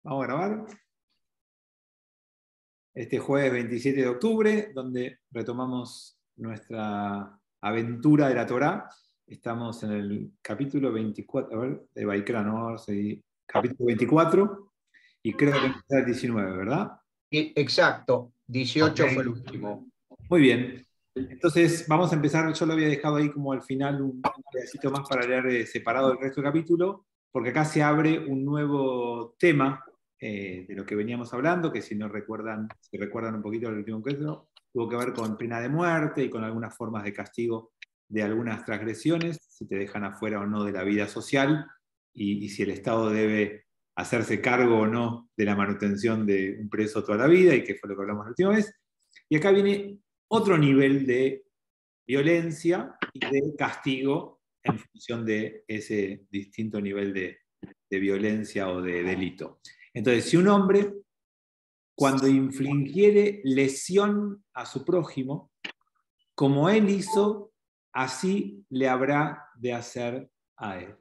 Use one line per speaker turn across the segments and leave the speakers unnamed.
Vamos a grabar. Este jueves 27 de octubre, donde retomamos nuestra aventura de la Torá. Estamos en el capítulo 24, a ver, de Baikra, ¿no? Capítulo 24, y creo que empieza el 19, ¿verdad?
Exacto, 18
Okay.
Fue el último.
Muy bien. Entonces, vamos a empezar. Yo lo había dejado ahí como al final un pedacito más para leer separado del resto del capítulo, porque acá se abre un nuevo tema de lo que veníamos hablando, que si recuerdan un poquito del último encuentro, tuvo que ver con pena de muerte y con algunas formas de castigo de algunas transgresiones, si te dejan afuera o no de la vida social, y si el Estado debe hacerse cargo o no de la manutención de un preso toda la vida, y que fue lo que hablamos la última vez. Y acá viene otro nivel de violencia y de castigo en función de ese distinto nivel de violencia o de delito. Entonces, si un hombre, cuando infligiere lesión a su prójimo, como él hizo, así le habrá de hacer a él.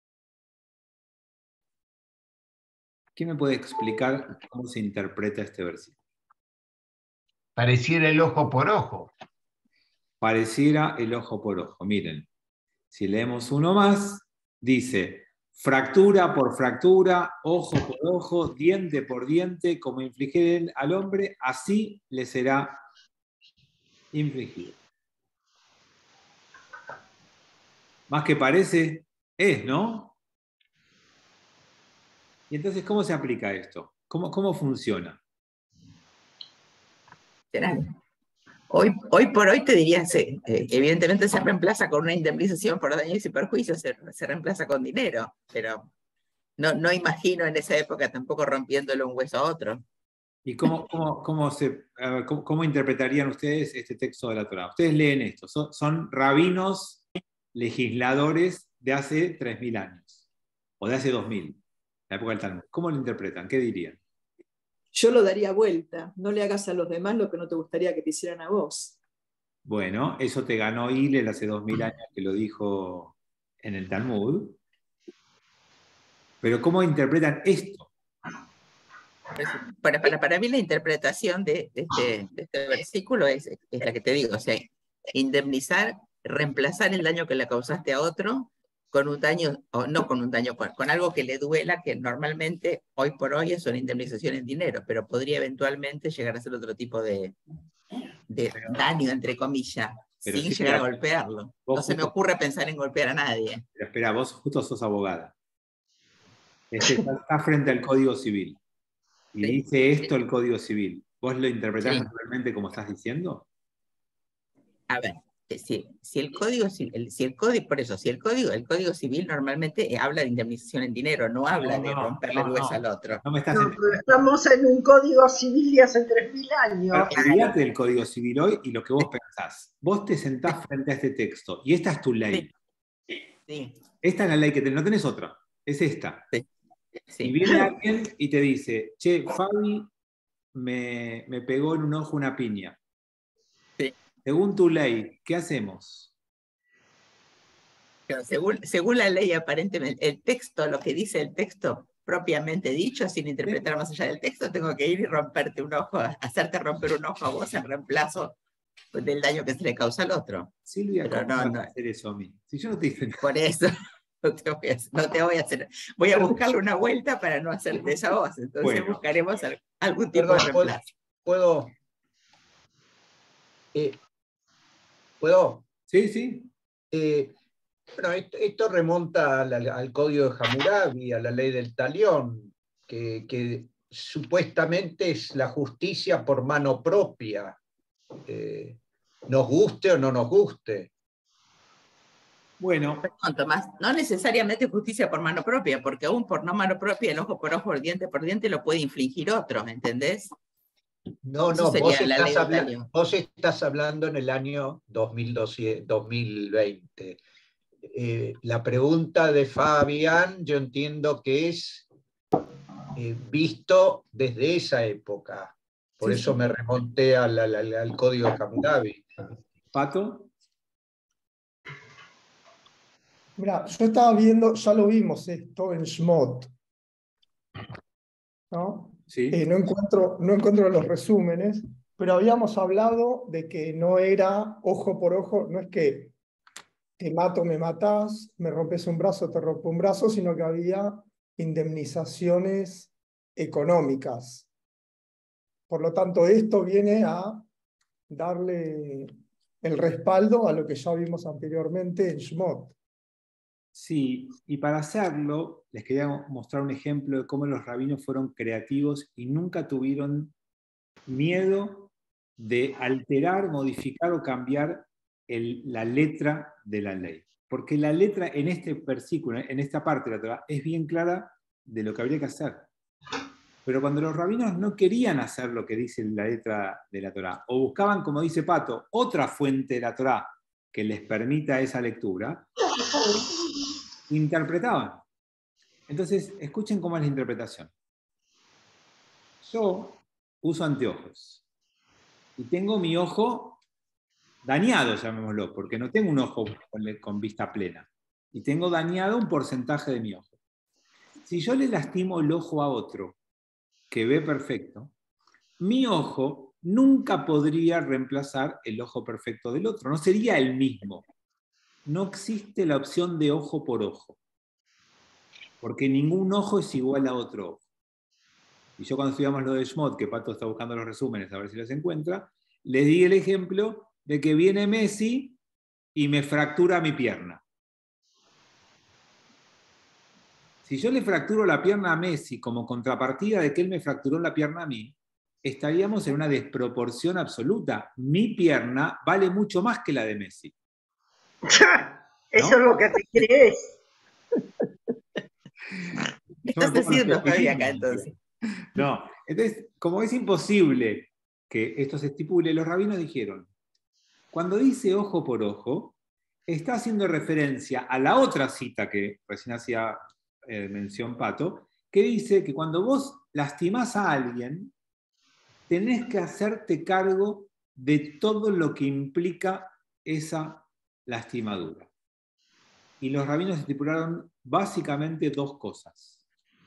¿Quién me puede explicar cómo se interpreta este versículo?
Pareciera el ojo por ojo.
Pareciera el ojo por ojo. Miren, si leemos uno más, dice: fractura por fractura, ojo por ojo, diente por diente, como infligieren al hombre, así le será infligido. Más que parece, es, ¿no? Y entonces, ¿cómo se aplica esto? ¿Cómo funciona?
Hoy por hoy te diría, evidentemente se reemplaza con una indemnización por daños y perjuicios, se reemplaza con dinero, pero no imagino en esa época tampoco rompiéndole un hueso a otro.
¿Y cómo interpretarían ustedes este texto de la Torá? Ustedes leen esto, son rabinos legisladores de hace 3000 años, o de hace 2000, la época del Talmud. ¿Cómo lo interpretan? ¿Qué dirían?
Yo lo daría vuelta. No le hagas a los demás lo que no te gustaría que te hicieran a vos.
Bueno, eso te ganó Hillel hace 2000 años que lo dijo en el Talmud. Pero ¿cómo interpretan esto?
Para mí la interpretación de este versículo es la que te digo, o sea, indemnizar, reemplazar el daño que le causaste a otro con un daño, o no con un daño, con algo que le duela, que normalmente hoy por hoy es una indemnización en dinero, pero podría eventualmente llegar a ser otro tipo de daño, entre comillas, sin
sí,
llegar a golpearlo. No se me ocurre pensar en golpear a nadie.
Pero espera, vos justo sos abogada. Está frente al Código Civil. Y sí, dice esto el Código Civil. ¿Vos lo interpretás naturalmente como estás diciendo?
A ver, si el Código Civil, el Código Civil normalmente habla de indemnización en dinero, no habla de romperle el hueso al otro.
Pero estamos en un Código Civil de hace 3000 años.
Olvídate del Código Civil hoy y lo que vos pensás. Vos te sentás frente a este texto y esta es tu ley.
Sí.
Esta es la ley que tenés, no tenés otra, es esta.
Sí.
Y viene alguien y te dice: che, Fabi me pegó en un ojo una piña.
Sí.
Según tu ley, ¿qué hacemos?
Pero según la ley, aparentemente, el texto, lo que dice el texto propiamente dicho, sin interpretar más allá del texto, tengo que ir y romperte un ojo, hacerte romper un ojo a vos en reemplazo del daño que se le causa al otro.
Silvia, ¿cómo vas a hacer eso a mí? Si yo no te dije nada.
Por eso no te voy a hacer. Voy a buscarle una vuelta para no hacerte esa voz. Entonces buscaremos algún tipo de reemplazo.
¿Puedo?
Sí, sí.
Bueno, esto remonta al Código de Hammurabi, a la ley del talión, que supuestamente es la justicia por mano propia, nos guste o no nos guste.
Bueno.
Perdón, Tomás, no necesariamente justicia por mano propia, porque aún por no mano propia, el ojo por diente por diente lo puede infligir otro, ¿entendés?
No, vos estás hablando en el año 2020. La pregunta de Fabián, yo entiendo que es visto desde esa época. Por eso me remonté al Código de Hammurabi.
¿Pato?
Mira, yo estaba viendo, ya lo vimos esto en Shmot. ¿no?
Sí.
No encuentro los resúmenes, pero habíamos hablado de que no era ojo por ojo, no es que te mato, me matás, me rompes un brazo, te rompo un brazo, sino que había indemnizaciones económicas. Por lo tanto, esto viene a darle el respaldo a lo que ya vimos anteriormente en Shmot.
Sí, y para hacerlo, les quería mostrar un ejemplo de cómo los rabinos fueron creativos y nunca tuvieron miedo de alterar, modificar o cambiar la letra de la ley. Porque la letra en este versículo, en esta parte de la Torá, es bien clara de lo que habría que hacer. Pero cuando los rabinos no querían hacer lo que dice la letra de la Torá, o buscaban, como dice Pato, otra fuente de la Torá que les permita esa lectura, interpretaban. Entonces, escuchen cómo es la interpretación. Yo uso anteojos y tengo mi ojo dañado, llamémoslo, porque no tengo un ojo con vista plena. Y tengo dañado un porcentaje de mi ojo. Si yo le lastimo el ojo a otro que ve perfecto, mi ojo nunca podría reemplazar el ojo perfecto del otro. No sería el mismo. No existe la opción de ojo por ojo. Porque ningún ojo es igual a otro ojo. Y yo cuando estudiamos lo de Shmot, que Pato está buscando los resúmenes a ver si los encuentra, les di el ejemplo de que viene Messi y me fractura mi pierna. Si yo le fracturo la pierna a Messi como contrapartida de que él me fracturó la pierna a mí, estaríamos en una desproporción absoluta. Mi pierna vale mucho más que la de Messi.
Eso es lo que te crees.
Estás haciendo todavía acá entonces.
No, entonces, como es imposible que esto se estipule, los rabinos dijeron, cuando dice ojo por ojo, está haciendo referencia a la otra cita que recién hacía mención Pato, que dice que cuando vos lastimás a alguien, tenés que hacerte cargo de todo lo que implica esa lastimadura. Y los rabinos estipularon básicamente dos cosas.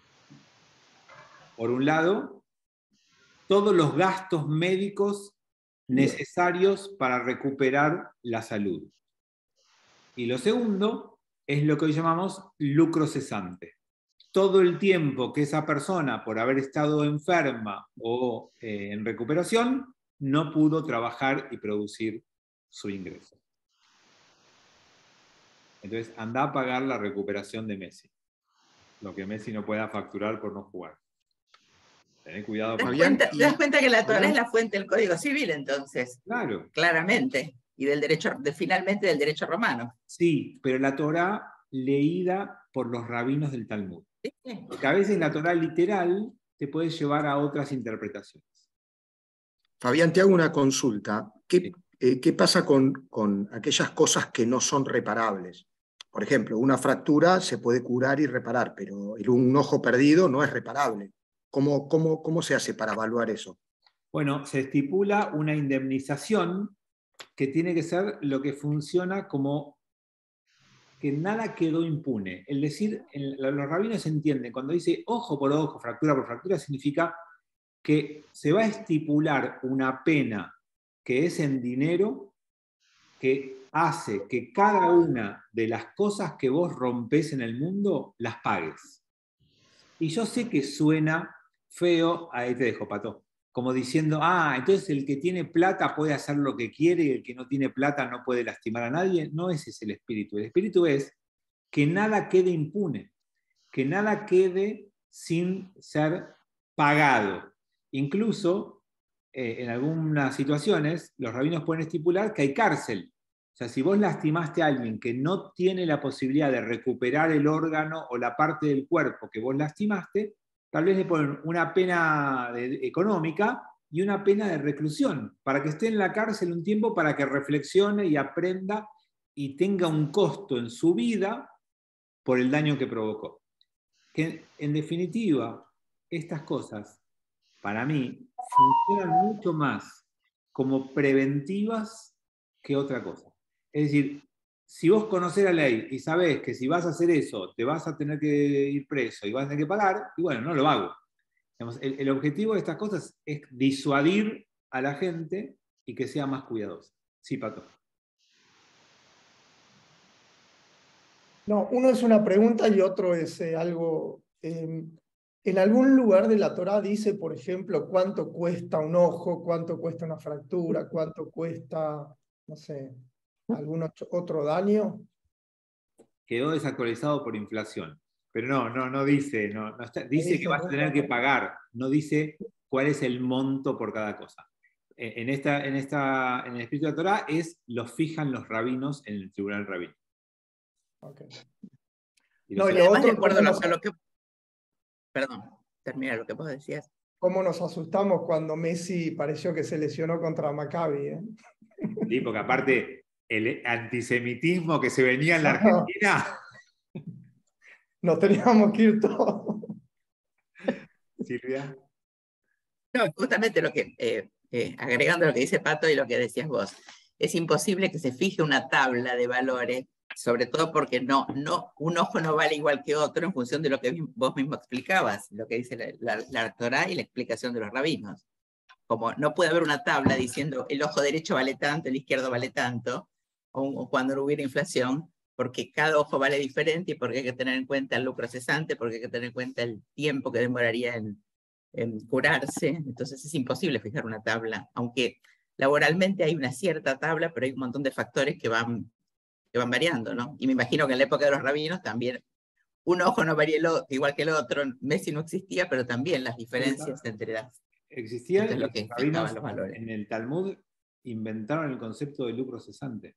Por un lado, todos los gastos médicos necesarios para recuperar la salud. Y lo segundo es lo que hoy llamamos lucro cesante. Todo el tiempo que esa persona, por haber estado enferma o en recuperación, no pudo trabajar y producir su ingreso. Entonces, anda a pagar la recuperación de Messi. Lo que Messi no pueda facturar por no jugar. Tené cuidado.
¿Te das cuenta que la Torá es la fuente del Código Civil, entonces?
Claro.
Claramente. Y del derecho, finalmente del derecho romano.
Sí, pero la Torá leída por los rabinos del Talmud.
¿Sí?
Porque a veces la Torá literal te puede llevar a otras interpretaciones.
Fabián, te hago una consulta. ¿Qué pasa con aquellas cosas que no son reparables? Por ejemplo, una fractura se puede curar y reparar, pero un ojo perdido no es reparable. ¿Cómo se hace para evaluar eso?
Bueno, se estipula una indemnización que tiene que ser lo que funciona como que nada quedó impune. Es decir, los rabinos entienden, cuando dice ojo por ojo, fractura por fractura, significa que se va a estipular una pena que es en dinero que hace que cada una de las cosas que vos rompés en el mundo las pagues. Y yo sé que suena feo, ahí te dejo, Pato, como diciendo, entonces el que tiene plata puede hacer lo que quiere y el que no tiene plata no puede lastimar a nadie. No, ese es el espíritu. El espíritu es que nada quede impune, que nada quede sin ser pagado. Incluso, en algunas situaciones, los rabinos pueden estipular que hay cárcel. O sea, si vos lastimaste a alguien que no tiene la posibilidad de recuperar el órgano o la parte del cuerpo que vos lastimaste, tal vez le ponen una pena económica y una pena de reclusión, para que esté en la cárcel un tiempo, para que reflexione y aprenda y tenga un costo en su vida por el daño que provocó. Que, en definitiva, estas cosas, para mí, funcionan mucho más como preventivas que otra cosa. Es decir, si vos conocés la ley y sabés que si vas a hacer eso te vas a tener que ir preso y vas a tener que pagar, y bueno, no lo hago. Digamos, el objetivo de estas cosas es disuadir a la gente y que sea más cuidadosa. Sí, Pato.
No, uno es una pregunta y otro es algo... en algún lugar de la Torá dice, por ejemplo, cuánto cuesta un ojo, cuánto cuesta una fractura, cuánto cuesta, no sé, algún otro daño.
Quedó desactualizado por inflación. Pero no dice, dice que vas a tener que pagar, no dice cuál es el monto por cada cosa. En el espíritu de la Torá los fijan los rabinos en el tribunal rabino.
Okay.
Y además, de acuerdo a lo que... Perdón, termina lo que vos decías.
¿Cómo nos asustamos cuando Messi pareció que se lesionó contra Maccabi?
Sí, porque aparte el antisemitismo que se venía en la Argentina...
Nos teníamos que ir todos.
Silvia.
No, justamente lo que, agregando lo que dice Pato y lo que decías vos, es imposible que se fije una tabla de valores, sobre todo porque un ojo no vale igual que otro en función de lo que vos mismo explicabas, lo que dice la Torá y la explicación de los rabinos. Como no puede haber una tabla diciendo el ojo derecho vale tanto, el izquierdo vale tanto, o cuando no hubiera inflación, porque cada ojo vale diferente y porque hay que tener en cuenta el lucro cesante, porque hay que tener en cuenta el tiempo que demoraría en curarse. Entonces es imposible fijar una tabla, aunque laboralmente hay una cierta tabla, pero hay un montón de factores que van variando, ¿no? Y me imagino que en la época de los rabinos también un ojo no varía igual que el otro. Messi no existía, pero también las diferencias entre las...
Existían,
esto es lo que
rabinos
los valores.
En el Talmud inventaron el concepto de lucro cesante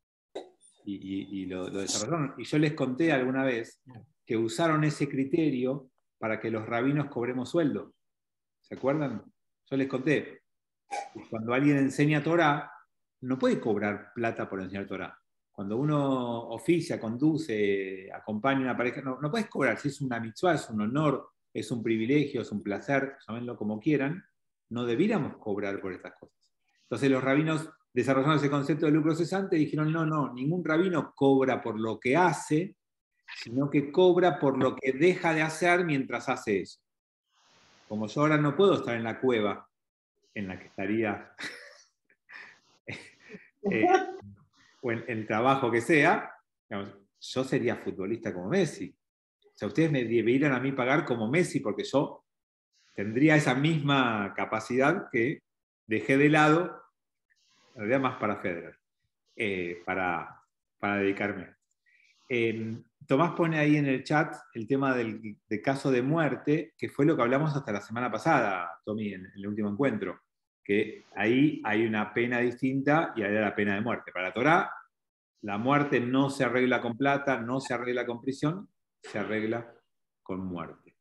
y lo desarrollaron. Y yo les conté alguna vez que usaron ese criterio para que los rabinos cobremos sueldo. ¿Se acuerdan? Yo les conté, cuando alguien enseña Torah, no puede cobrar plata por enseñar Torah. Cuando uno oficia, conduce, acompaña a una pareja, no puedes cobrar. Si es una mitzvah, es un honor, es un privilegio, es un placer, llámenlo como quieran, no debiéramos cobrar por estas cosas. Entonces los rabinos desarrollaron ese concepto de lucro cesante y dijeron, no, ningún rabino cobra por lo que hace, sino que cobra por lo que deja de hacer mientras hace eso. Como yo ahora no puedo estar en la cueva en la que estaría o en el trabajo que sea, digamos, yo sería futbolista como Messi. O sea, ustedes me deberían a mí pagar como Messi porque yo tendría esa misma capacidad que dejé de lado, en realidad más para Federer, para dedicarme. Tomás pone ahí en el chat el tema del caso de muerte, que fue lo que hablamos hasta la semana pasada, Tommy, en el último encuentro, que ahí hay una pena distinta y hay la pena de muerte. Para la Torá, la muerte no se arregla con plata, no se arregla con prisión, se arregla con muerte.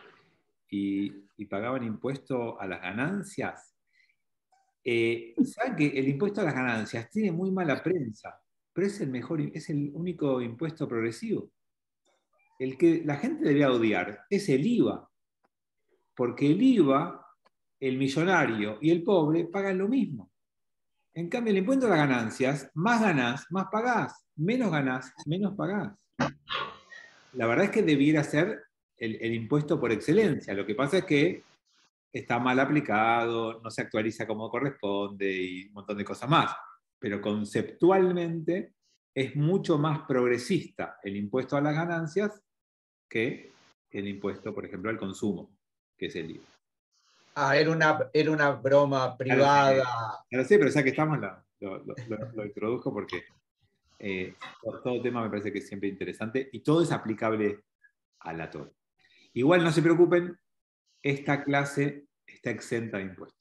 Y pagaban impuesto a las ganancias. ¿Saben que el impuesto a las ganancias tiene muy mala prensa? Pero es el único impuesto progresivo. El que la gente debe odiar es el IVA. Porque el IVA, el millonario y el pobre pagan lo mismo. En cambio, el impuesto a las ganancias, más ganás, más pagás. Menos ganás, menos pagás. La verdad es que debiera ser el impuesto por excelencia. Lo que pasa es que está mal aplicado, no se actualiza como corresponde y un montón de cosas más. Pero conceptualmente es mucho más progresista el impuesto a las ganancias que el impuesto, por ejemplo, al consumo, que es el IVA.
Era una broma privada.
Ya lo sé, pero ya que estamos lo introduzco porque todo tema me parece que es siempre interesante y todo es aplicable a la Torá. Igual no se preocupen, esta clase está exenta de impuestos.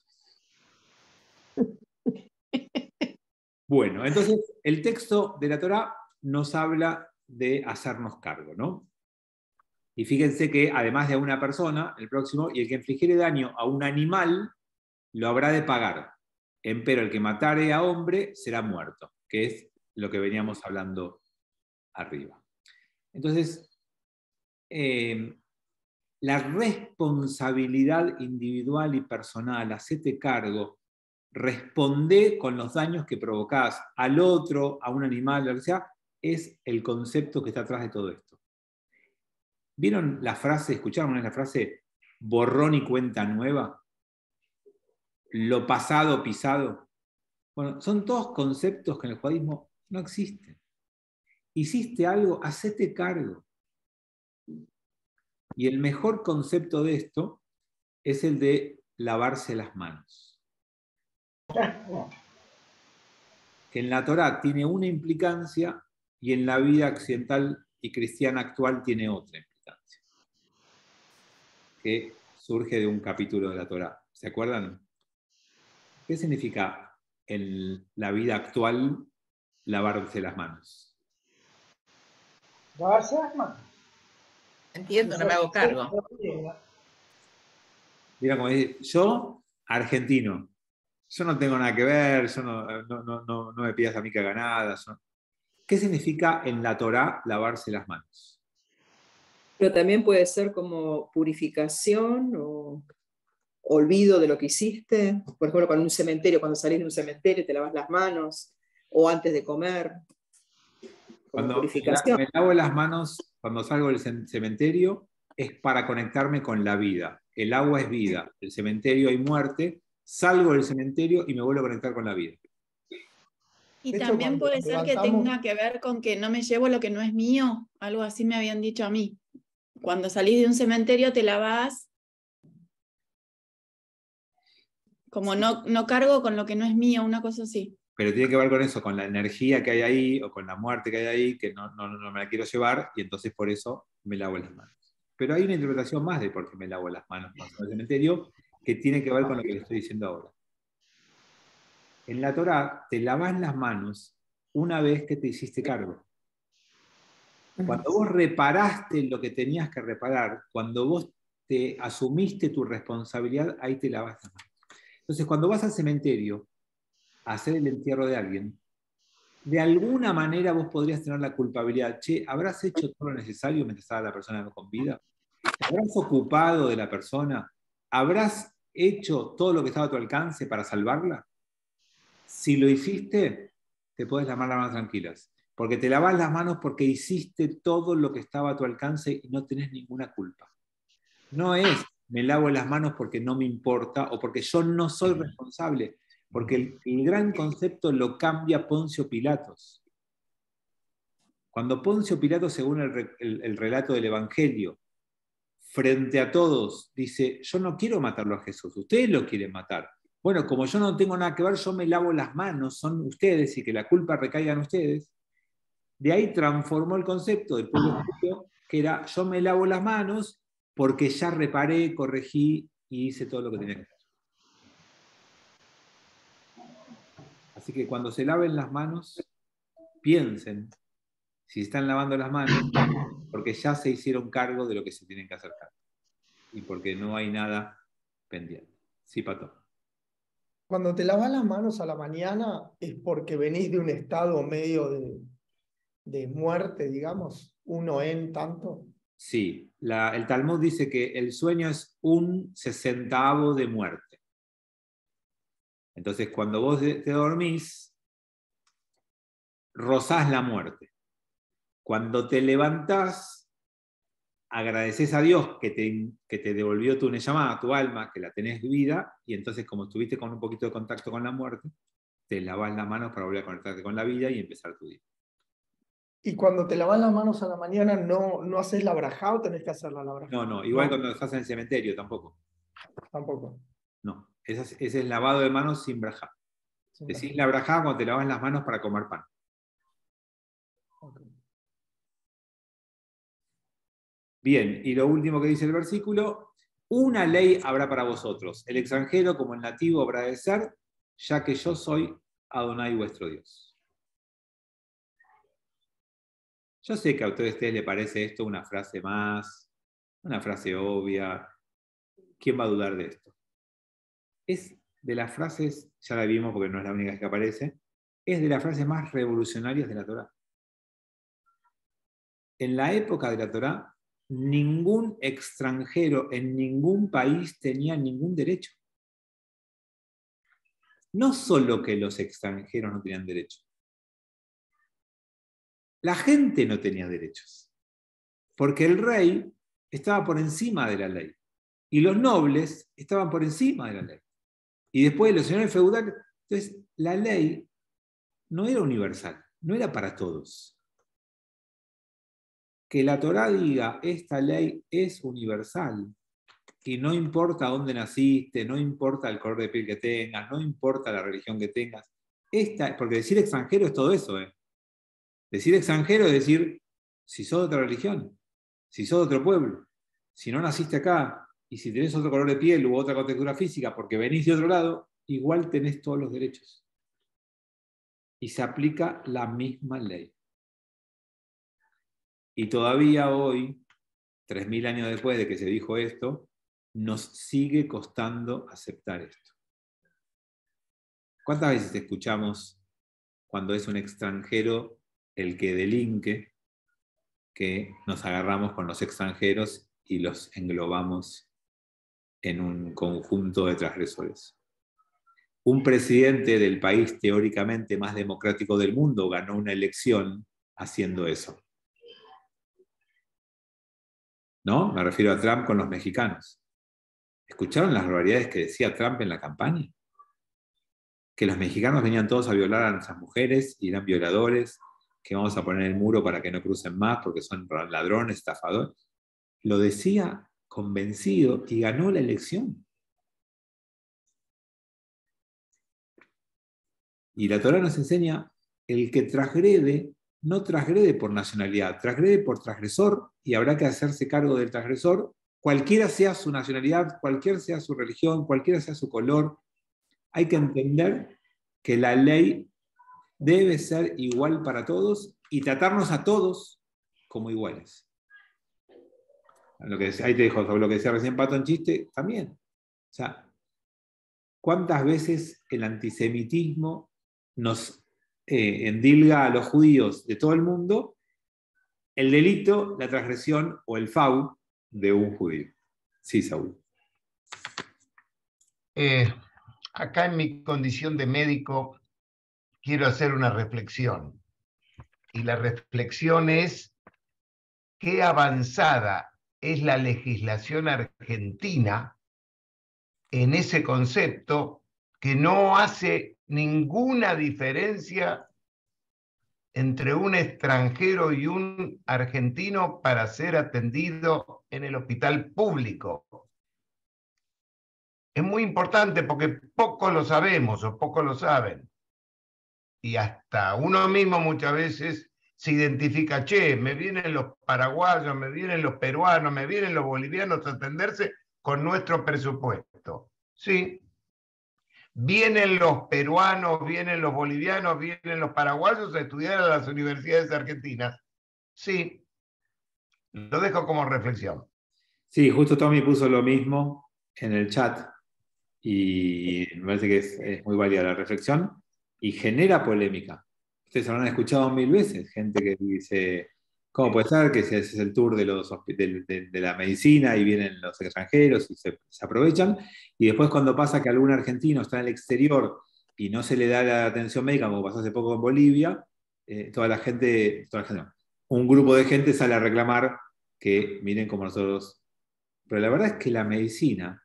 Bueno, entonces el texto de la Torá nos habla de hacernos cargo, ¿no? Y fíjense que además de a una persona, el próximo, y el que infligiere daño a un animal, lo habrá de pagar. Empero el que matare a hombre será muerto, que es lo que veníamos hablando arriba. Entonces, la responsabilidad individual y personal, hacete cargo, responde con los daños que provocás al otro, a un animal, lo que sea, es el concepto que está atrás de todo esto. ¿Vieron la frase, escucharon la frase, borrón y cuenta nueva, lo pasado pisado. Bueno, son todos conceptos que en el judaísmo no existen. Hiciste algo, hacete cargo. Y el mejor concepto de esto es el de lavarse las manos. Que en la Torá tiene una implicancia y en la vida occidental y cristiana actual tiene otra implicancia. Que surge de un capítulo de la Torá. ¿Se acuerdan? ¿Qué significa en la vida actual lavarse las manos?
Lavarse las manos.
Entiendo, no me hago cargo.
Mira, como dice, yo, argentino, yo no tengo nada que ver, yo no me pidas a mí que haga nada. ¿Qué significa en la Torá lavarse las manos?
Pero también puede ser como purificación o olvido de lo que hiciste. Por ejemplo, cuando salís de un cementerio te lavas las manos, o antes de comer.
Cuando
purificación.
me lavo las manos, cuando salgo del cementerio, es para conectarme con la vida. El agua es vida, el cementerio hay muerte, salgo del cementerio y me vuelvo a conectar con la vida.
Y
De hecho,
también
cuando
puede ser que
levantamos-
tenga que ver con que no me llevo lo que no es mío, algo así me habían dicho a mí. Cuando salís de un cementerio te lavás, como no cargo con lo que no es mío, una cosa así.
Pero tiene que ver con eso, con la energía que hay ahí o con la muerte que hay ahí, que no me la quiero llevar y entonces por eso me lavo las manos. Pero hay una interpretación más de por qué me lavo las manos cuando salgo del cementerio que tiene que ver con lo que le estoy diciendo ahora. En la Torá te lavas las manos una vez que te hiciste cargo. Cuando vos reparaste lo que tenías que reparar, cuando vos te asumiste tu responsabilidad, ahí te lavas las manos. Entonces, cuando vas al cementerio a hacer el entierro de alguien, de alguna manera vos podrías tener la culpabilidad. Che, ¿habrás hecho todo lo necesario mientras estaba la persona con vida? ¿Te habrás ocupado de la persona? ¿Habrás hecho todo lo que estaba a tu alcance para salvarla? Si lo hiciste, te puedes lavar las manos tranquilas. Porque te lavas las manos porque hiciste todo lo que estaba a tu alcance y no tenés ninguna culpa. No es me lavo las manos porque no me importa o porque yo no soy responsable. Porque el gran concepto lo cambia Poncio Pilatos. Cuando Poncio Pilatos, según el relato del Evangelio, frente a todos, dice, yo no quiero matarlo a Jesús, ustedes lo quieren matar. Bueno, como yo no tengo nada que ver, yo me lavo las manos, son ustedes y que la culpa recaiga en ustedes. De ahí transformó el concepto del pueblo judío, que era, yo me lavo las manos porque ya reparé, corregí y hice todo lo que tenía que hacer. Así que cuando se laven las manos, piensen si están lavando las manos, porque ya se hicieron cargo de lo que se tienen que hacer cargo. Y porque no hay nada pendiente. Sí, Pato.
Cuando te lavas las manos a la mañana es porque venís de un estado medio de muerte, digamos, uno en tanto.
Sí, el Talmud dice que el sueño es 1/60 de muerte. Entonces, cuando vos te dormís, rozás la muerte. Cuando te levantás, agradeces a Dios que te devolvió tu neyamá, tu alma, que la tenés vida, y entonces, como estuviste con un poquito de contacto con la muerte, te lavás las manos para volver a conectarte con la vida y empezar tu día.
Y cuando te lavas las manos a la mañana, ¿no haces la brajá o tenés que hacerla la brajá?
No, igual cuando estás en el cementerio tampoco.
Tampoco.
No, ese es lavado de manos sin brajá. Decís la brajá cuando te lavas las manos para comer pan.
Okay.
Bien, y lo último que dice el versículo, una ley habrá para vosotros, el extranjero como el nativo habrá de ser, ya que yo soy Adonai vuestro Dios. Yo sé que a ustedes les parece esto una frase más, una frase obvia. ¿Quién va a dudar de esto? Es de las frases, ya la vimos porque no es la única que aparece, es de las frases más revolucionarias de la Torá. En la época de la Torá, ningún extranjero en ningún país tenía ningún derecho. No solo que los extranjeros no tenían derecho. La gente no tenía derechos. Porque el rey estaba por encima de la ley. Y los nobles estaban por encima de la ley. Y después los señores feudales. Entonces, la ley no era universal, no era para todos. Que la Torá diga, esta ley es universal, y no importa dónde naciste, no importa el color de piel que tengas, no importa la religión que tengas. Porque decir extranjero es todo eso. Decir extranjero es decir, si sos de otra religión, si sos de otro pueblo, si no naciste acá, y si tenés otro color de piel u otra contextura física porque venís de otro lado, igual tenés todos los derechos. Y se aplica la misma ley. Y todavía hoy, 3000 años después de que se dijo esto, nos sigue costando aceptar esto. ¿Cuántas veces escuchamos cuando es un extranjero el que delinque, que nos agarramos con los extranjeros y los englobamos en un conjunto de transgresores? Un presidente del país teóricamente más democrático del mundo ganó una elección haciendo eso. ¿No? Me refiero a Trump con los mexicanos. ¿Escucharon las barbaridades que decía Trump en la campaña? Que los mexicanos venían todos a violar a nuestras mujeres y eran violadores, que vamos a poner el muro para que no crucen más porque son ladrones, estafadores. Lo decía convencido y ganó la elección. Y la Torá nos enseña, el que transgrede, no transgrede por nacionalidad, transgrede por transgresor, y habrá que hacerse cargo del transgresor, cualquiera sea su nacionalidad, cualquiera sea su religión, cualquiera sea su color. Hay que entender que la ley debe ser igual para todos y tratarnos a todos como iguales. Ahí te dejo sobre lo que decía recién Pato en chiste, también. O sea, ¿cuántas veces el antisemitismo nos endilga a los judíos de todo el mundo el delito, la transgresión o el FAU de un judío? Sí, Saúl.
Acá en mi condición de médico quiero hacer una reflexión. Y la reflexión es qué avanzada es la legislación argentina en ese concepto que no hace ninguna diferencia entre un extranjero y un argentino para ser atendido en el hospital público. Es muy importante porque poco lo sabemos o poco lo saben. Y hasta uno mismo muchas veces se identifica, che, me vienen los paraguayos, me vienen los peruanos, me vienen los bolivianos a atenderse con nuestro presupuesto. Sí. Vienen los peruanos, vienen los bolivianos, vienen los paraguayos a estudiar a las universidades argentinas. Sí. Lo dejo como reflexión.
Sí, justo Tommy puso lo mismo en el chat y me parece que es muy válida la reflexión y genera polémica. Ustedes habrán escuchado 1000 veces gente que dice, ¿cómo puede ser que se hace el tour de la medicina y vienen los extranjeros y se aprovechan? Y después cuando pasa que algún argentino está en el exterior y no se le da la atención médica, como pasó hace poco en Bolivia, un grupo de gente sale a reclamar que miren como nosotros. Pero la verdad es que la medicina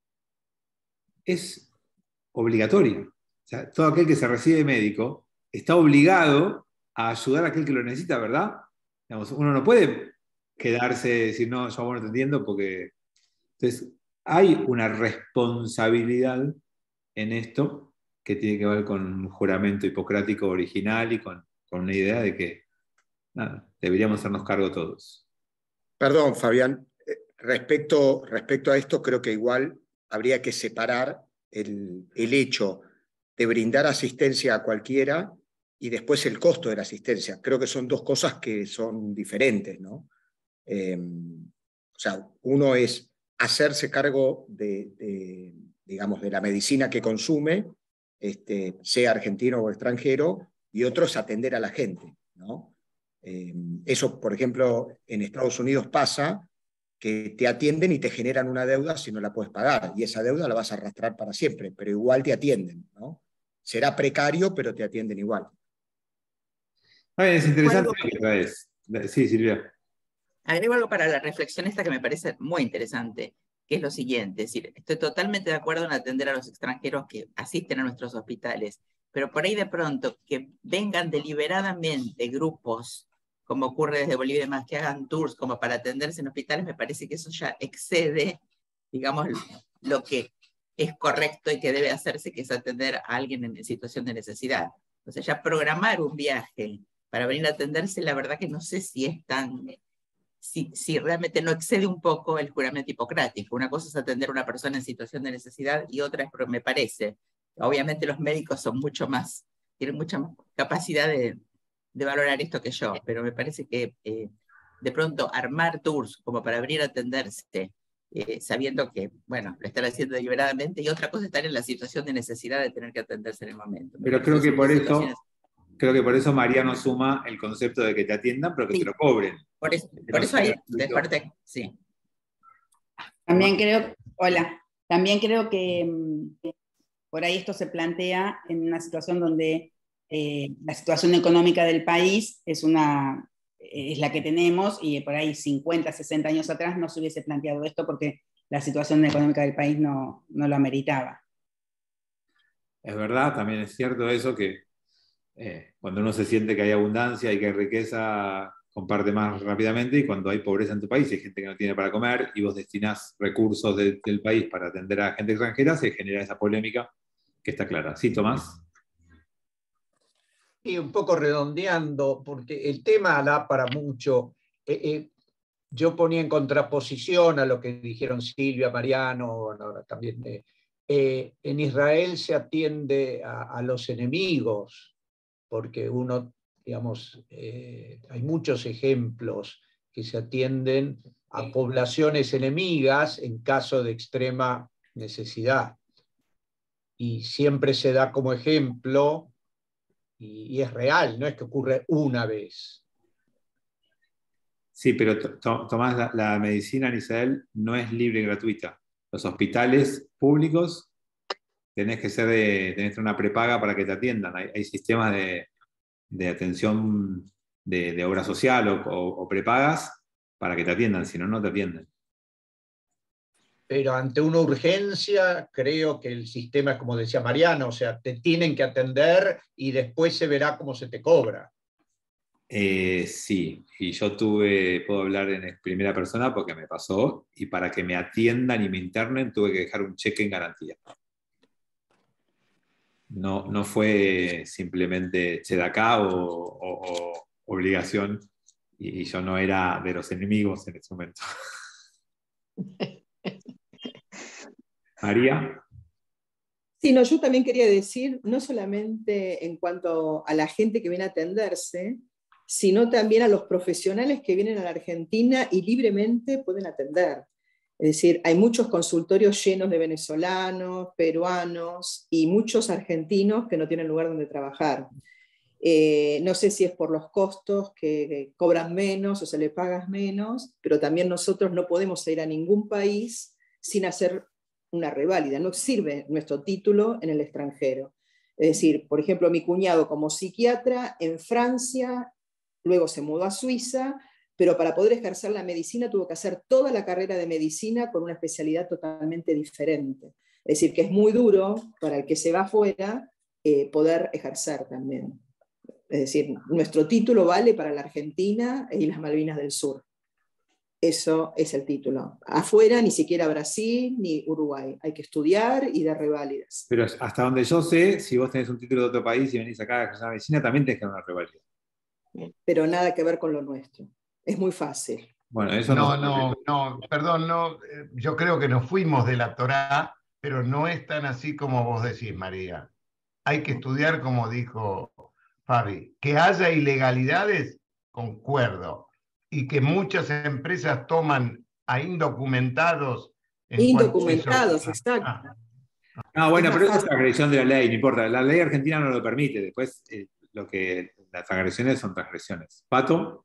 es obligatoria. O sea, todo aquel que se recibe médico está obligado a ayudar a aquel que lo necesita, ¿verdad? Digamos, uno no puede quedarse y decir, no, yo no te entiendo, porque... Entonces, hay una responsabilidad en esto que tiene que ver con un juramento hipocrático original y con una idea de que nada, deberíamos hacernos cargo todos.
Perdón, Fabián. Respecto a esto, creo que igual habría que separar el hecho de brindar asistencia a cualquiera y después el costo de la asistencia. Creo que son dos cosas que son diferentes, ¿no? O sea, uno es hacerse cargo digamos, de la medicina que consume, sea argentino o extranjero, y otro es atender a la gente, ¿no? Eso, por ejemplo, en Estados Unidos pasa que te atienden y te generan una deuda si no la puedes pagar, y esa deuda la vas a arrastrar para siempre, pero igual te atienden, ¿no? Será precario, pero te atienden igual.
Es interesante lo que traes. Sí, Silvia.
Agrego algo para la reflexión esta que me parece muy interesante. que es lo siguiente, es decir, estoy totalmente de acuerdo en atender a los extranjeros que asisten a nuestros hospitales, pero por ahí de pronto que vengan deliberadamente grupos, como ocurre desde Bolivia y demás, que hagan tours como para atenderse en hospitales, me parece que eso ya excede, digamos, lo que es correcto y que debe hacerse, que es atender a alguien en situación de necesidad. O sea, ya programar un viaje para venir a atenderse, la verdad que no sé si es tan... Si realmente no excede un poco el juramento hipocrático. Una cosa es atender a una persona en situación de necesidad y otra es, me parece, obviamente los médicos son mucho más, tienen mucha más capacidad de valorar esto que yo, pero me parece que de pronto armar tours como para venir a atenderse, sabiendo que, bueno, lo están haciendo deliberadamente, y otra cosa es estar en la situación de necesidad de tener que atenderse en el momento.
Pero creo que por eso... Creo que por eso Mariano suma el concepto de que te atiendan, pero que
sí,
te lo cobren.
Por eso ahí, de parte, sí.
También creo, hola, también creo que por ahí esto se plantea en una situación donde la situación económica del país es la que tenemos, y por ahí 50, 60 años atrás no se hubiese planteado esto porque la situación económica del país no lo ameritaba.
Es verdad, también es cierto eso, que cuando uno se siente que hay abundancia y que hay riqueza, comparte más rápidamente, y cuando hay pobreza en tu país, hay gente que no tiene para comer y vos destinás recursos del país para atender a gente extranjera, se genera esa polémica que está clara. Sí, Tomás.
Y un poco redondeando, porque el tema da para mucho. Yo ponía en contraposición a lo que dijeron Silvia, Mariano, bueno, ahora también. En Israel se atiende a los enemigos, porque uno, digamos, hay muchos ejemplos que se atienden a poblaciones enemigas en caso de extrema necesidad. Y siempre se da como ejemplo, y es real, no es que ocurre una vez.
Sí, pero Tomás, la medicina en Israel no es libre y gratuita. Los hospitales públicos tenés que tener una prepaga para que te atiendan. Hay sistemas de atención de obra social o prepagas para que te atiendan, si no, no te atienden.
Pero ante una urgencia, creo que el sistema es como decía Mariano, o sea, te tienen que atender y después se verá cómo se te cobra.
Sí, y yo puedo hablar en primera persona porque me pasó, y para que me atiendan y me internen tuve que dejar un cheque en garantía. No fue simplemente tzedaká o obligación, y yo no era de los enemigos en ese momento. María.
Sí, no, yo también quería decir, no solamente en cuanto a la gente que viene a atenderse, sino también a los profesionales que vienen a la Argentina y libremente pueden atender. Es decir, hay muchos consultorios llenos de venezolanos, peruanos y muchos argentinos que no tienen lugar donde trabajar. No sé si es por los costos que cobran menos o se les paga menos, pero también nosotros no podemos ir a ningún país sin hacer una reválida. No sirve nuestro título en el extranjero. Es decir, por ejemplo, mi cuñado como psiquiatra en Francia, luego se mudó a Suiza, pero para poder ejercer la medicina tuvo que hacer toda la carrera de medicina con una especialidad totalmente diferente. Es decir, que es muy duro para el que se va afuera poder ejercer también. Es decir, nuestro título vale para la Argentina y las Malvinas del Sur. Eso es el título. Afuera ni siquiera Brasil ni Uruguay. Hay que estudiar y dar reválidas.
Pero hasta donde yo sé, si vos tenés un título de otro país y venís acá a ejercer medicina, también tenés que dar una reválida.
Pero nada que ver con lo nuestro. Es muy fácil.
Bueno, eso
no, perdón, yo creo que nos fuimos de la Torá, pero no es tan así como vos decís, María. Hay que estudiar, como dijo Fabi, que haya ilegalidades, concuerdo, y que muchas empresas toman a indocumentados.
Indocumentados, exacto.
Bueno, pero esa es la agresión de la ley, no importa. La ley argentina no lo permite. Después, las agresiones son transgresiones. ¿Pato?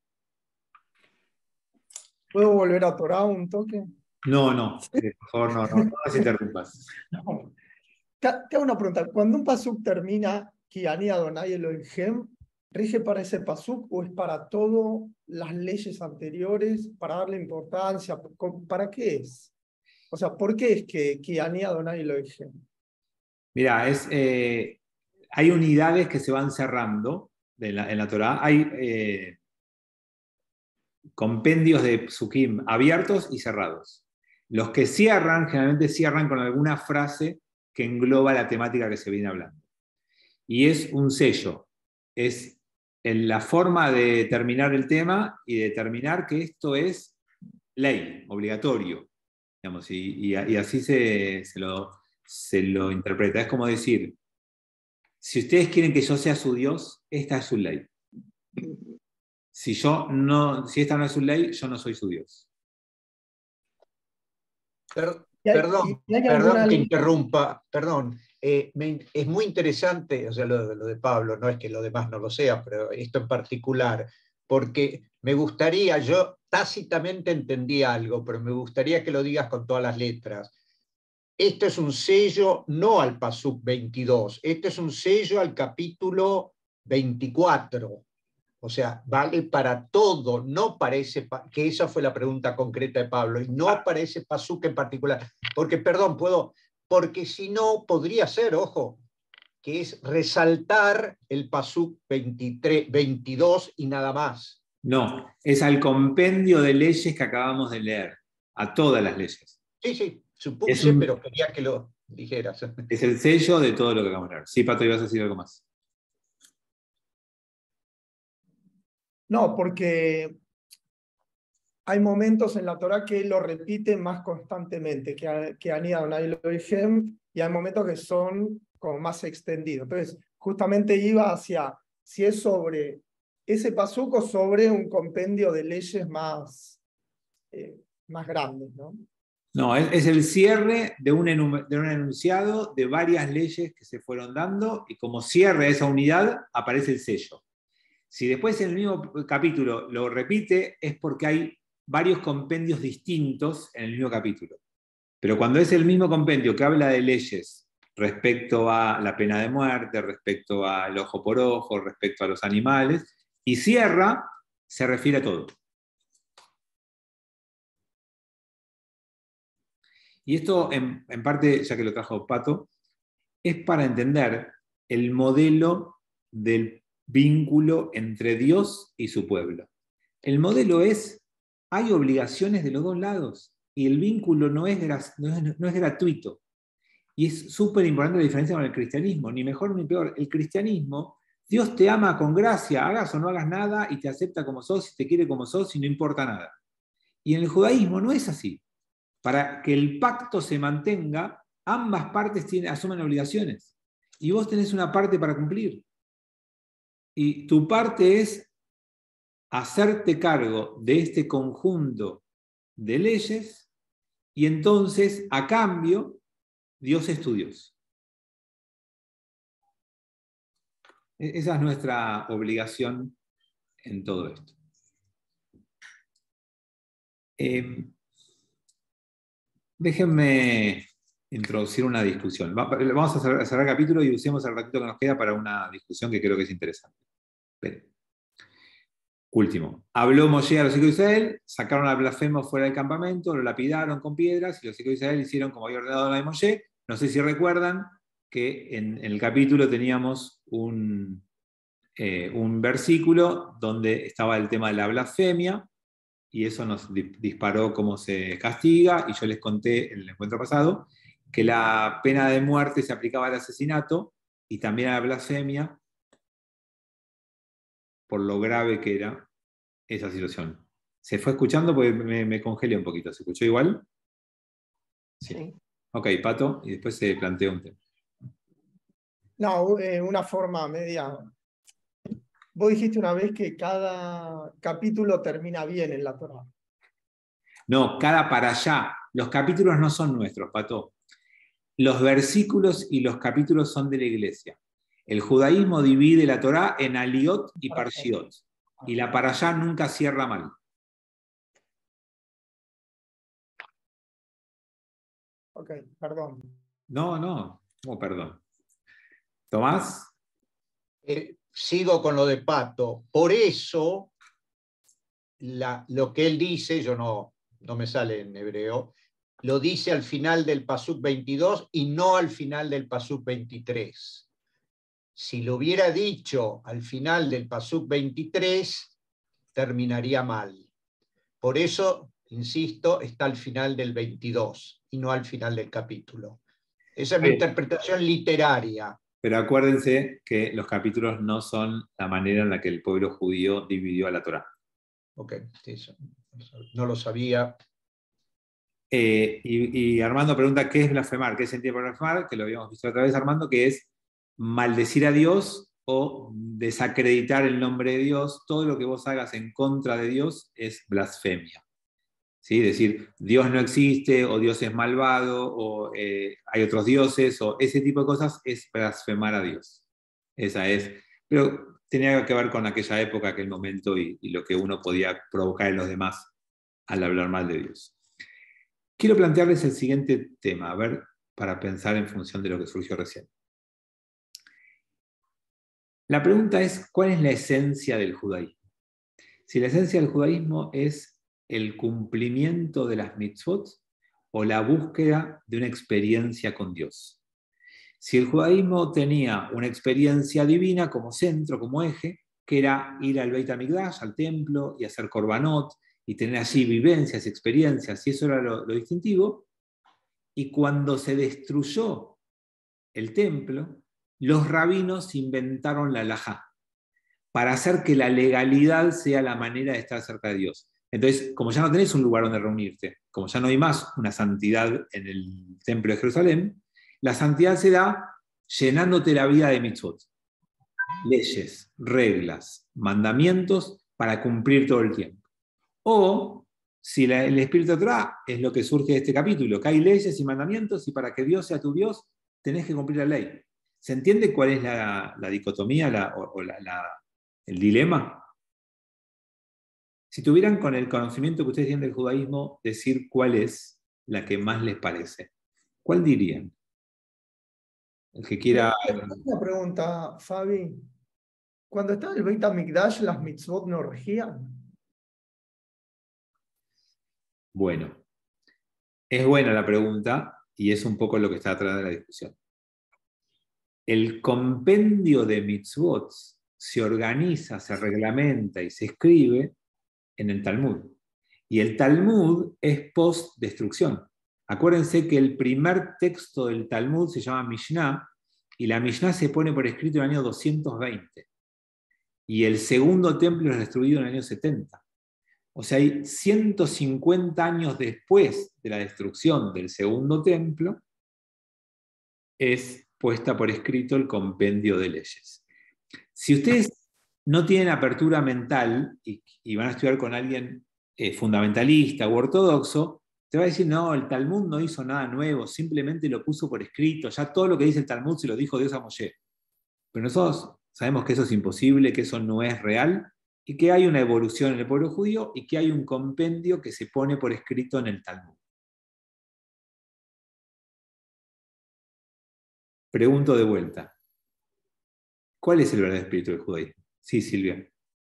¿Puedo volver a Torá un toque?
No, por favor, no las interrumpas.
No. Te hago una pregunta. Cuando un pasuk termina, Ki ani Adonai Elohim, ¿rige para ese pasuk o es para todas las leyes anteriores, para darle importancia? ¿Para qué es? O sea, ¿por qué es que Ani Adonai Elohim?
Mira, hay unidades que se van cerrando en la Torá. Hay compendios de psukim abiertos y cerrados. Los que cierran, generalmente cierran con alguna frase que engloba la temática que se viene hablando. Y es un sello. Es la forma de terminar el tema y determinar que esto es ley, obligatorio. Digamos, y así se lo interpreta. Es como decir, si ustedes quieren que yo sea su Dios, esta es su ley. Si esta no es su ley, yo no soy su Dios.
Perdón que interrumpa, perdón. Es muy interesante, o sea, lo de Pablo, no es que lo demás no lo sea, pero esto en particular, porque me gustaría, yo tácitamente entendí algo, pero me gustaría que lo digas con todas las letras. Esto es un sello no al Pasuk 22, esto es un sello al capítulo 24. O sea, vale para todo, no parece, que esa fue la pregunta concreta de Pablo, y no para ese pasuk en particular. Porque, perdón, porque si no, podría ser, ojo, que es resaltar el pasuk 22 y nada más.
No, es al compendio de leyes que acabamos de leer, a todas las leyes.
Sí, supuse, pero quería que lo dijeras.
Es el sello de todo lo que acabamos de leer. Sí, Pato, ibas a decir algo más.
No, porque hay momentos en la Torá que lo repite más constantemente que Ani Adonai Elohim, y hay momentos que son como más extendidos. Entonces, justamente iba hacia si es sobre ese pasuk o sobre un compendio de leyes más grandes, ¿no?
No, es el cierre de un enunciado de varias leyes que se fueron dando, y como cierre de esa unidad aparece el sello. Si después en el mismo capítulo lo repite, es porque hay varios compendios distintos en el mismo capítulo. Pero cuando es el mismo compendio que habla de leyes respecto a la pena de muerte, respecto al ojo por ojo, respecto a los animales, y cierra, se refiere a todo. Y esto, en parte, ya que lo trajo Pato, es para entender el modelo del vínculo entre Dios y su pueblo. El modelo es, hay obligaciones de los dos lados, y el vínculo no es gratuito. Y es súper importante la diferencia con el cristianismo, ni mejor ni peor. El cristianismo, Dios te ama con gracia, hagas o no hagas nada, y te acepta como sos, y te quiere como sos, y no importa nada. Y en el judaísmo no es así. Para que el pacto se mantenga, ambas partes asumen obligaciones. Y vos tenés una parte para cumplir. Y tu parte es hacerte cargo de este conjunto de leyes, y entonces, a cambio, Dios es tu Dios. Esa es nuestra obligación en todo esto. Déjenme introducir una discusión. Vamos a cerrar el capítulo y usemos el ratito que nos queda para una discusión que creo que es interesante. Bien. Último. Habló Moshe a los hijos de Israel, sacaron al blasfemo fuera del campamento, lo lapidaron con piedras, y los hijos de Israel hicieron como había ordenado la de Moshe. No sé si recuerdan que en el capítulo teníamos un versículo donde estaba el tema de la blasfemia, y eso nos disparó cómo se castiga, y yo les conté en el encuentro pasado que la pena de muerte se aplicaba al asesinato y también a la blasfemia, por lo grave que era esa situación. ¿Se fue escuchando? Porque me congelé un poquito. ¿Se escuchó igual? Sí. Ok, Pato, y después se plantea un tema.
No, una forma media. Vos dijiste una vez que cada capítulo termina bien en la Torá.
No, cada para allá. Los capítulos no son nuestros, Pato. Los versículos y los capítulos son de la iglesia. El judaísmo divide la Torá en aliot y parshiot. Y la para allá nunca cierra mal.
Ok, perdón.
No, perdón. ¿Tomás?
Sigo con lo de Pato. Por eso, lo que él dice, yo no me sale en hebreo, lo dice al final del Pasuk 22 y no al final del Pasuk 23. Si lo hubiera dicho al final del Pasuk 23, terminaría mal. Por eso, insisto, está al final del 22 y no al final del capítulo. Esa es mi interpretación literaria.
Pero acuérdense que los capítulos no son la manera en la que el pueblo judío dividió a la Torá.
Ok, sí, no lo sabía.
Y Armando pregunta qué es blasfemar, qué se entiende por blasfemar, que lo habíamos visto otra vez, Armando, que es maldecir a Dios o desacreditar el nombre de Dios. Todo lo que vos hagas en contra de Dios es blasfemia. ¿Sí? Decir, Dios no existe, o Dios es malvado, o hay otros dioses, o ese tipo de cosas es blasfemar a Dios. Esa es. Pero tenía que ver con aquella época, aquel momento, y lo que uno podía provocar en los demás al hablar mal de Dios. Quiero plantearles el siguiente tema, a ver, para pensar en función de lo que surgió recién. La pregunta es, ¿cuál es la esencia del judaísmo? Si la esencia del judaísmo es el cumplimiento de las mitzvot o la búsqueda de una experiencia con Dios. Si el judaísmo tenía una experiencia divina como centro, como eje, que era ir al Beit HaMikdash, al templo, y hacer korbanot, y tener allí vivencias, experiencias, y eso era lo distintivo. Y cuando se destruyó el templo, los rabinos inventaron la halajá, para hacer que la legalidad sea la manera de estar cerca de Dios. Entonces, como ya no tenés un lugar donde reunirte, como ya no hay más una santidad en el templo de Jerusalén, la santidad se da llenándote la vida de mitzvot, leyes, reglas, mandamientos para cumplir todo el tiempo. O, si el Espíritu de Torah es lo que surge de este capítulo, que hay leyes y mandamientos y para que Dios sea tu Dios, tenés que cumplir la ley. ¿Se entiende cuál es la dicotomía el dilema? Si tuvieran con el conocimiento que ustedes tienen del judaísmo, decir cuál es la que más les parece, ¿cuál dirían? El que quiera...
Una pregunta, Fabi. Cuando estaba el Beit HaMikdash, ¿las mitzvot no regían?
Bueno, es buena la pregunta y es un poco lo que está atrás de la discusión. El compendio de mitzvot se organiza, se reglamenta y se escribe en el Talmud. Y el Talmud es post-destrucción. Acuérdense que el primer texto del Talmud se llama Mishnah, y la Mishnah se pone por escrito en el año 220. Y el segundo templo es destruido en el año 70. O sea, hay 150 años después de la destrucción del segundo templo, es puesta por escrito el compendio de leyes. Si ustedes no tienen apertura mental y van a estudiar con alguien fundamentalista o ortodoxo, te va a decir, no, el Talmud no hizo nada nuevo, simplemente lo puso por escrito, ya todo lo que dice el Talmud se lo dijo Dios a Moshe. Pero nosotros sabemos que eso es imposible, que eso no es real, y que hay una evolución en el pueblo judío y que hay un compendio que se pone por escrito en el Talmud. Pregunto de vuelta. ¿Cuál es el verdadero espíritu del judaísmo? Sí, Silvia.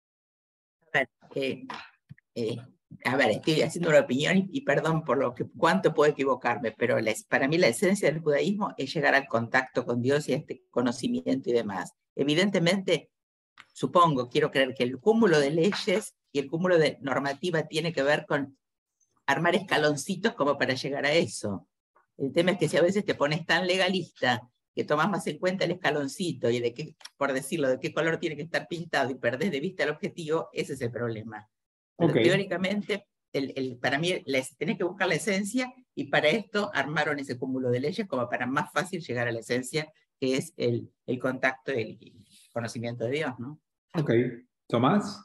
A ver, estoy haciendo una opinión y perdón por cuánto puedo equivocarme, pero para mí la esencia del judaísmo es llegar al contacto con Dios y a este conocimiento y demás. Evidentemente, supongo, quiero creer que el cúmulo de leyes y el cúmulo de normativa tiene que ver con armar escaloncitos como para llegar a eso. El tema es que si a veces te pones tan legalista que tomas más en cuenta el escaloncito y de qué, por decirlo, de qué color tiene que estar pintado y perdés de vista el objetivo, ese es el problema. Pero teóricamente, para mí, tenés que buscar la esencia y para esto armaron ese cúmulo de leyes como para más fácil llegar a la esencia, que es el contacto y el conocimiento de Dios, ¿no?
Ok. ¿Tomás?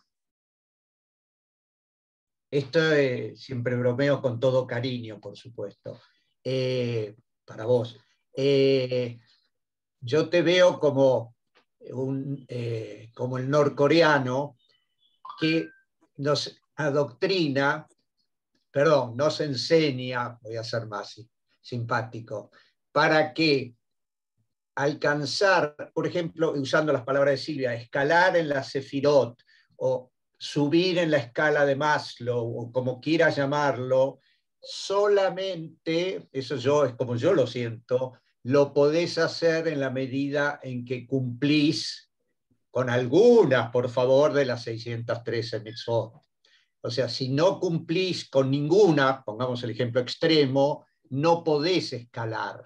Esto siempre bromeo con todo cariño, por supuesto. Para vos. Yo te veo como el norcoreano que nos adoctrina, perdón, nos enseña, voy a ser más simpático, para que alcanzar, por ejemplo, usando las palabras de Silvia, escalar en la Sefirot o subir en la escala de Maslow o como quieras llamarlo, solamente, eso es como yo lo siento, lo podés hacer en la medida en que cumplís con algunas, por favor, de las 613 mitzvot. O sea, si no cumplís con ninguna, pongamos el ejemplo extremo, no podés escalar.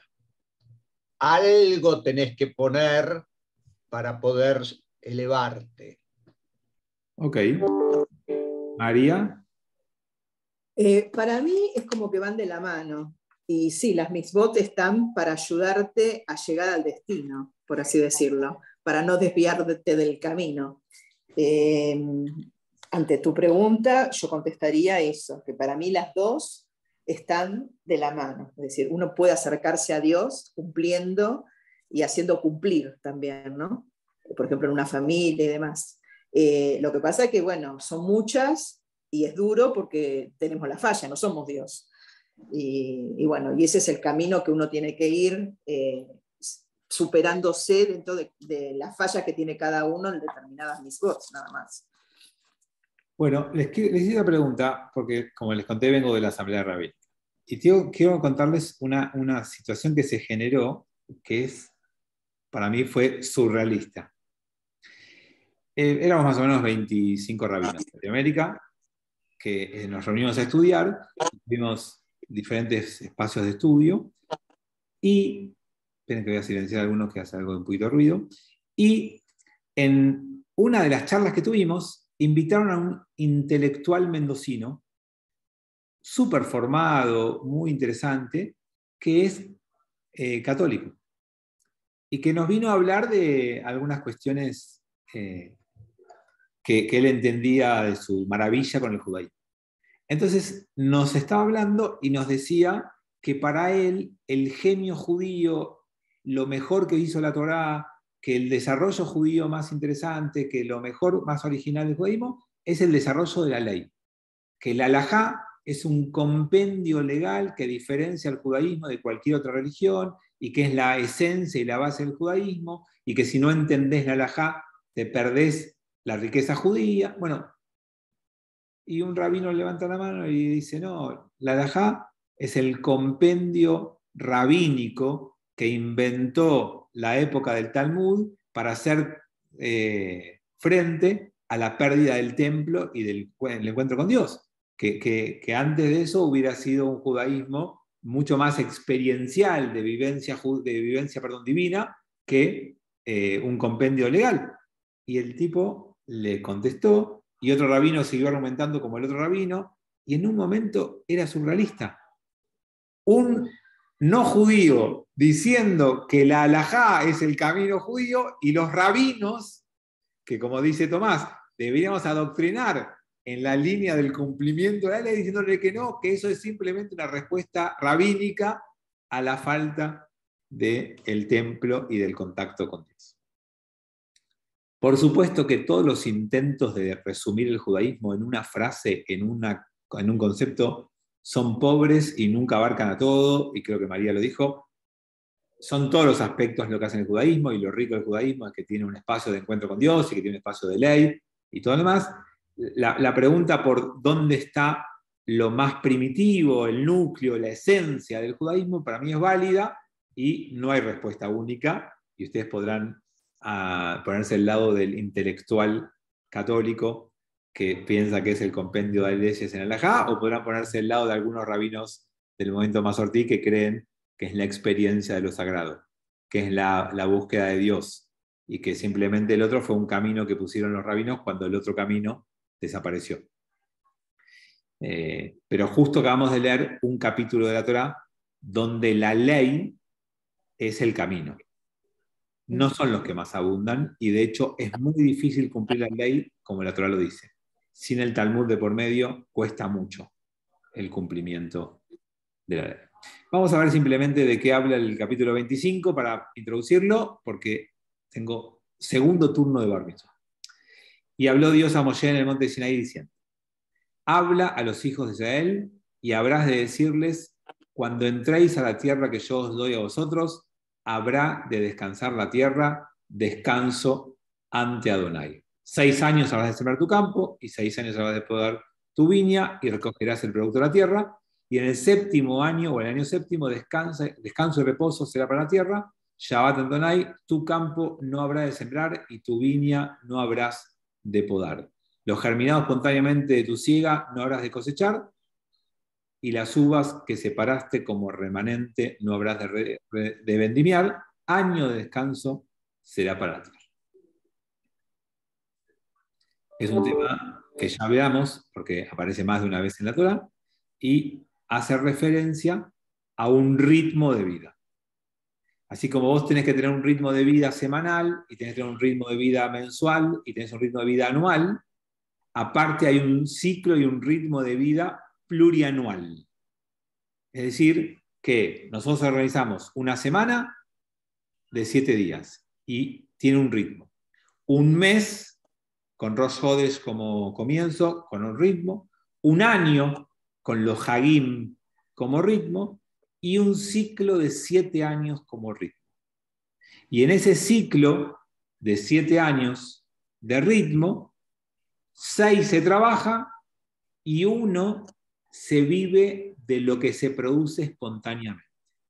Algo tenés que poner para poder elevarte.
Ok. María.
Para mí es como que van de la mano. Y sí, las mitzvot están para ayudarte a llegar al destino, por así decirlo, para no desviarte del camino. Ante tu pregunta, yo contestaría eso, que para mí las dos están de la mano. Es decir, uno puede acercarse a Dios cumpliendo y haciendo cumplir también, ¿no? Por ejemplo, en una familia y demás. Lo que pasa es que, bueno, son muchas y es duro porque tenemos la falla, no somos Dios. Y bueno, y ese es el camino que uno tiene que ir superándose dentro de las fallas que tiene cada uno en determinadas mitzvot, nada más.
Bueno, les hice una pregunta, porque como les conté, vengo de la Asamblea Rabínica. Y quiero contarles una situación que se generó, que para mí fue surrealista. Éramos más o menos 25 rabinos de Latinoamérica, que nos reunimos a estudiar, tuvimos diferentes espacios de estudio, y, esperen que voy a silenciar a algunos que hacen algo de un poquito de ruido, y en una de las charlas que tuvimos, invitaron a un intelectual mendocino, súper formado, muy interesante, que es católico, y que nos vino a hablar de algunas cuestiones que él entendía de su maravilla con el judaísmo. Entonces nos estaba hablando y nos decía que para él el genio judío, lo mejor que hizo la Torá, que el desarrollo judío más interesante, que lo mejor, más original del judaísmo, es el desarrollo de la ley. Que la halajá es un compendio legal que diferencia al judaísmo de cualquier otra religión y que es la esencia y la base del judaísmo, y que si no entendés la halajá te perdés la riqueza judía. Bueno, y un rabino levanta la mano y dice, no, la halajá es el compendio rabínico que inventó la época del Talmud para hacer frente a la pérdida del templo y del encuentro con Dios. Que antes de eso hubiera sido un judaísmo mucho más experiencial de vivencia divina que un compendio legal. Y el tipo le contestó, y otro rabino siguió argumentando como el otro rabino, y en un momento era surrealista. Un no judío diciendo que la halajá es el camino judío, y los rabinos, que como dice Tomás, deberíamos adoctrinar en la línea del cumplimiento de la ley, diciéndole que no, que eso es simplemente una respuesta rabínica a la falta del templo y del contacto con Dios. Por supuesto que todos los intentos de resumir el judaísmo en una frase, en un concepto, son pobres y nunca abarcan a todo, y creo que María lo dijo. Son todos los aspectos lo que hacen el judaísmo, y lo rico del judaísmo es que tiene un espacio de encuentro con Dios y que tiene un espacio de ley y todo lo demás. La pregunta por dónde está lo más primitivo, el núcleo, la esencia del judaísmo, para mí es válida y no hay respuesta única, y ustedes podrán ponerse al lado del intelectual católico que piensa que es el compendio de leyes en el halajá, o podrán ponerse al lado de algunos rabinos del movimiento mazortí que creen que es la experiencia de lo sagrado, que es la búsqueda de Dios, y que simplemente el otro fue un camino que pusieron los rabinos cuando el otro camino desapareció. Pero justo acabamos de leer un capítulo de la Torá donde la ley es el camino. No son los que más abundan, y de hecho es muy difícil cumplir la ley como la Torá lo dice. Sin el Talmud de por medio cuesta mucho el cumplimiento de la ley. Vamos a ver simplemente de qué habla el capítulo 25 para introducirlo, porque tengo segundo turno de Bar Mitzvah. Y habló Dios a Moshe en el monte de Sinaí diciendo: habla a los hijos de Israel y habrás de decirles: cuando entréis a la tierra que yo os doy a vosotros, habrá de descansar la tierra, descanso ante Adonai. 6 años habrás de sembrar tu campo, y 6 años habrás de podar tu viña, y recogerás el producto de la tierra, y en el séptimo año, o el año séptimo, descanso y reposo será para la tierra. Shabbat Adonai, tu campo no habrá de sembrar y tu viña no habrás de podar. Los germinados espontáneamente de tu siega no habrás de cosechar, y las uvas que separaste como remanente no habrás de vendimiar. Año de descanso será para la tierra. Es un tema que ya veamos, porque aparece más de una vez en la Torá, y hace referencia a un ritmo de vida. Así como vos tenés que tener un ritmo de vida semanal, y tenés que tener un ritmo de vida mensual, y tenés un ritmo de vida anual, aparte hay un ciclo y un ritmo de vida plurianual. Es decir, que nosotros organizamos una semana de 7 días, y tiene un ritmo. Un mes, con Rosh Hodesh como comienzo, con un ritmo. Un año, con los Hagim como ritmo, y un ciclo de 7 años como ritmo. Y en ese ciclo de 7 años de ritmo, 6 se trabaja y 1 se vive de lo que se produce espontáneamente.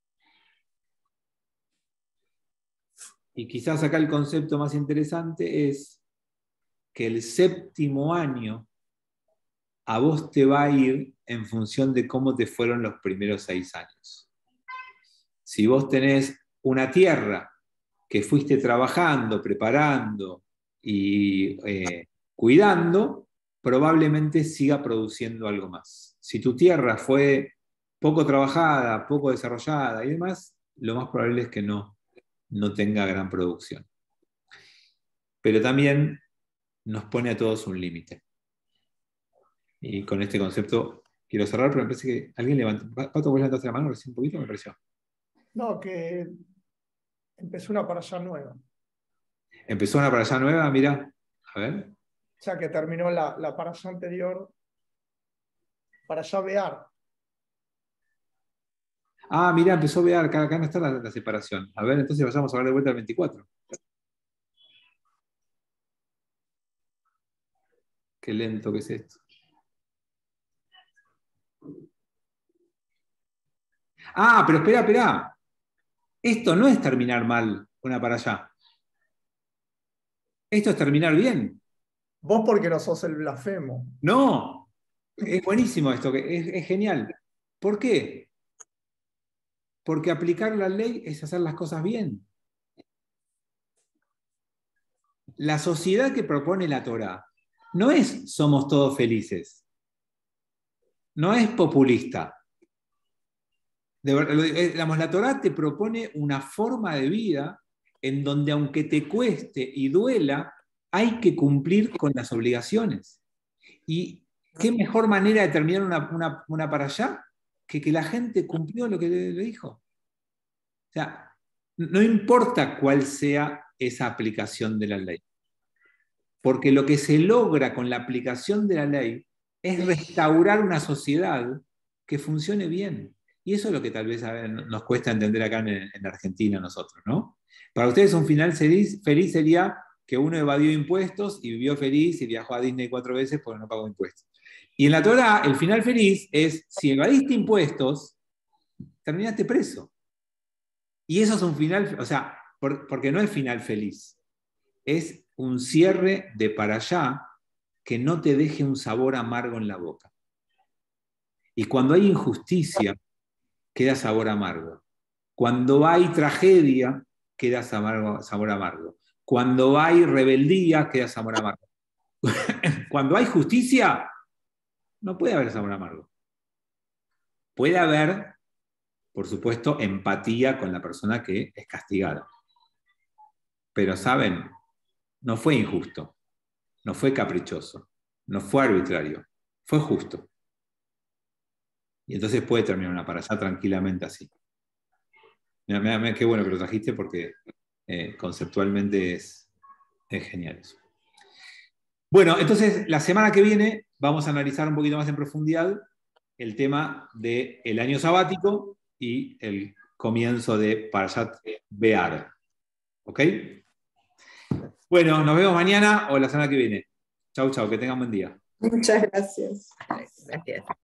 Y quizás acá el concepto más interesante es que el séptimo año a vos te va a ir en función de cómo te fueron los primeros 6 años. Si vos tenés una tierra que fuiste trabajando, preparando y cuidando, probablemente siga produciendo algo más. Si tu tierra fue poco trabajada, poco desarrollada y demás, lo más probable es que no tenga gran producción. Pero también nos pone a todos un límite. Y con este concepto quiero cerrar, pero me parece que alguien levantó. Pato, ¿vos levantaste la mano recién un poquito? Me pareció.
No, que empezó una parashá nueva.
Empezó una parashá nueva, mira. A ver.
O sea, que terminó la parashá anterior, parashá Bear.
Ah, mira, empezó a ver, acá no está la separación. A ver, entonces vayamos a ver de vuelta al 24. Qué lento que es esto. Ah, pero espera. Esto no es terminar mal una para allá. Esto es terminar bien.
Vos porque no sos el blasfemo.
No, es buenísimo esto, es genial. ¿Por qué? Porque aplicar la ley es hacer las cosas bien. La sociedad que propone la Torá no es somos todos felices. No es populista. La Torá te propone una forma de vida en donde, aunque te cueste y duela, hay que cumplir con las obligaciones. ¿Y qué mejor manera de terminar una para allá que la gente cumplió lo que le dijo? O sea, no importa cuál sea esa aplicación de la ley, porque lo que se logra con la aplicación de la ley es restaurar una sociedad que funcione bien. Y eso es lo que tal vez nos cuesta entender acá en Argentina a nosotros, ¿no? Para ustedes un final feliz sería que uno evadió impuestos y vivió feliz y viajó a Disney 4 veces porque no pagó impuestos. Y en la Torá, el final feliz es, si evadiste impuestos, terminaste preso. Y eso es un final, o sea, porque no es final feliz, es un cierre de para allá que no te deje un sabor amargo en la boca. Y cuando hay injusticia, queda sabor amargo. Cuando hay tragedia, queda sabor amargo. Cuando hay rebeldía, queda sabor amargo. Cuando hay justicia, no puede haber sabor amargo. Puede haber, por supuesto, empatía con la persona que es castigada. Pero, ¿saben? No fue injusto, no fue caprichoso, no fue arbitrario, fue justo. Y entonces puede terminar una para allá tranquilamente así. Mira, qué bueno que lo trajiste porque conceptualmente es genial eso. Bueno, entonces la semana que viene vamos a analizar un poquito más en profundidad el tema del año sabático y el comienzo de Parashat Be'ar. ¿Ok? Bueno, nos vemos mañana o la semana que viene. Chau, que tengan buen día.
Muchas gracias.
Gracias.